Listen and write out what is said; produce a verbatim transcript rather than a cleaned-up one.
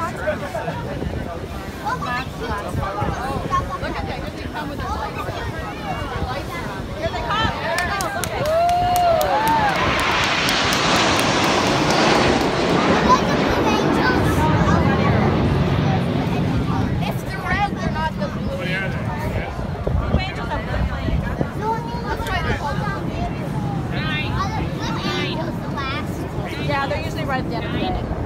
Look at that. Here they come with their lights. Their lights are on. Here they come. There it goes. Okay. It's the red. They're not the blue. Blue angels are blue flames. Let's try the whole one. Yeah, they're usually right at the end of the day.